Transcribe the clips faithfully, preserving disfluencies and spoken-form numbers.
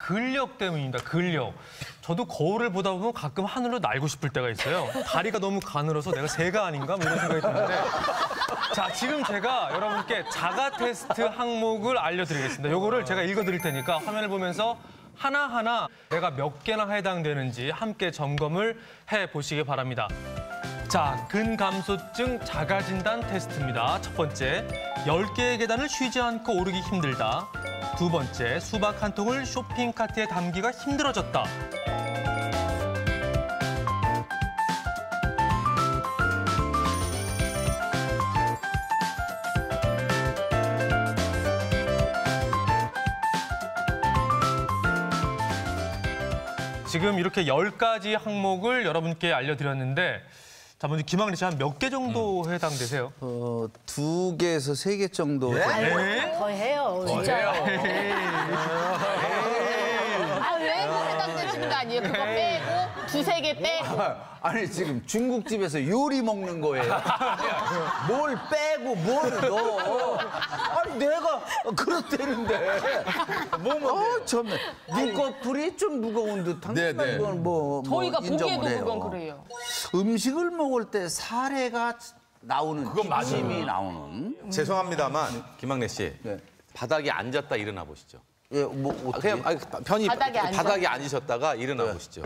근력 때문입니다. 근력. 저도 거울을 보다 보면 가끔 하늘로 날고 싶을 때가 있어요. 다리가 너무 가늘어서 내가 새가 아닌가? 뭐 이런 생각이 드는데. 자, 지금 제가 여러분께 자가 테스트 항목을 알려드리겠습니다. 요거를 제가 읽어드릴 테니까 화면을 보면서 하나하나 내가 몇 개나 해당되는지 함께 점검을 해보시기 바랍니다. 자, 근감소증 자가진단 테스트입니다. 첫 번째, 열 개의 계단을 쉬지 않고 오르기 힘들다. 두 번째, 수박 한 통을 쇼핑카트에 담기가 힘들어졌다. 지금 이렇게 열 가지 항목을 여러분께 알려드렸는데 자, 먼저 김학래 씨 한 몇 개 정도 음. 해당되세요? 어, 두 개에서 세 개 정도. 예? 네? 더 해요, 진짜요. 아, 외모 해당되시는 거 아니에요? 그거 빼고, 두세 개 빼고. 아니, 지금 중국집에서 요리 먹는 거예요. 뭘 빼고 뭘 넣어. 아니, 내가 그렇다는데. 뭐면 어, 처음에 눈꺼풀이 좀 무거운 듯한 네, 네. 건 뭐, 저희가 뭐 인정을 보기에도 해요. 그건 그래요. 음식을 먹을 때 사례가 나오는, 그건 맞아요. 기침이 나오는. 죄송합니다만 김학래 씨 네. 바닥에 앉았다 일어나 보시죠. 예, 뭐 아, 어떻게? 그냥 아니, 편히 바닥에 앉아- 바닥에 앉으셨다가 일어나 네. 보시죠.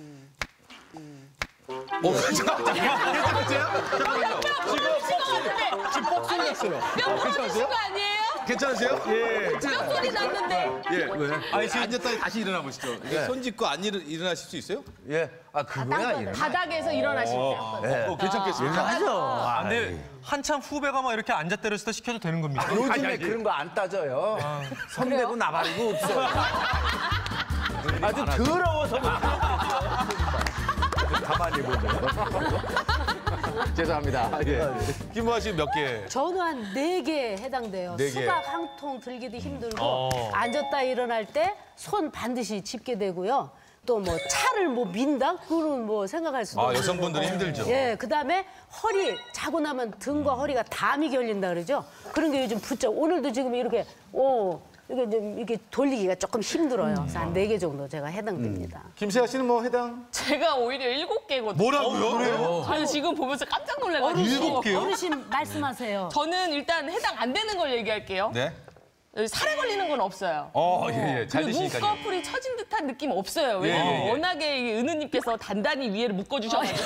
어, 잠깐만요. 잠깐만요. 지금 복수 났어요. 뼈 부러지신 거 아니에요? 괜찮으세요? 예. 뼈 소리 났는데. 예. 왜? 아니, 앉았다 다시 일어나 보시죠. 이게 네. 손 짚고 안 일어, 일어나실 수 있어요? 예, 아 그거야 이래. 바닥에서 일어나실 때. 예. 어, 괜찮겠어요. 하죠. 아, 근데 한참 후배가 막 이렇게 앉았다 일어섰다 시켜도 되는 겁니까? 요즘에 그런 거 안 따져요. 선배고 나발이고 없어요. 아주 더러워서 못 가만히 보면. 죄송합니다. 예. 김보아 씨 몇 개? 저는 한 네 개 해당돼요. 네 개. 수박 한 통 들기도 힘들고 어. 앉았다 일어날 때 손 반드시 짚게 되고요. 또 뭐 차를 뭐 민다? 그거는 뭐 생각할 수도 아, 없는 여성분들이 거고. 힘들죠. 예, 그다음에 허리 자고 나면 등과 허리가 담이 결린다 그러죠. 그런 게 요즘 붙죠. 오늘도 지금 이렇게 오 이게 좀 이렇게 돌리기가 조금 힘들어요. 그래서 한 네 개 정도 제가 해당됩니다. 김세아 씨는 뭐 해당? 제가 오히려 일곱 개거든요. 뭐라고요? 그래요? 아니 지금 보면서 깜짝 놀라가지고. 일곱 개요? 어르신 말씀하세요. 저는 일단 해당 안 되는 걸 얘기할게요. 네. 여기 살에 걸리는 건 없어요. 어, 예, 예. 잘 그리고 드시니까요. 눈꺼풀이 처진 듯한 느낌 없어요. 왜냐면 예, 예, 예. 워낙에 이 은우님께서 단단히 위에를 묶어주셔가지고.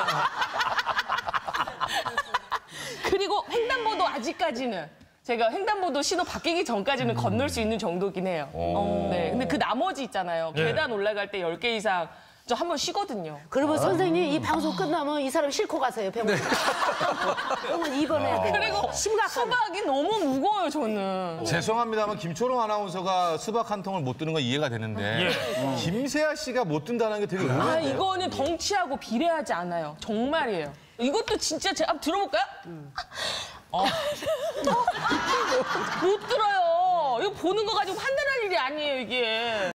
그리고 횡단보도 아직까지는 제가 횡단보도 신호 바뀌기 전까지는 건널 수 있는 정도긴 해요. 네, 근데 그 나머지 있잖아요. 네. 계단 올라갈 때 열 개 이상 저 한 번 쉬거든요. 그러면 선생님 이 방송 끝나면 이 사람 싣고 가세요 병원. 병원 입원해야 돼요. 그리고 심각한. 수박이 너무 무거워요, 저는. 죄송합니다만 김초롱 아나운서가 수박 한 통을 못 드는 건 이해가 되는데 김세아 씨가 못 든다는 게 되게 아, 의외인데요. 이거는 덩치하고 비례하지 않아요. 정말이에요. 이것도 진짜 제가 한번 들어볼까요? 어. 못 들어요. 이거 보는 거 가지고 판단할 일이 아니에요, 이게.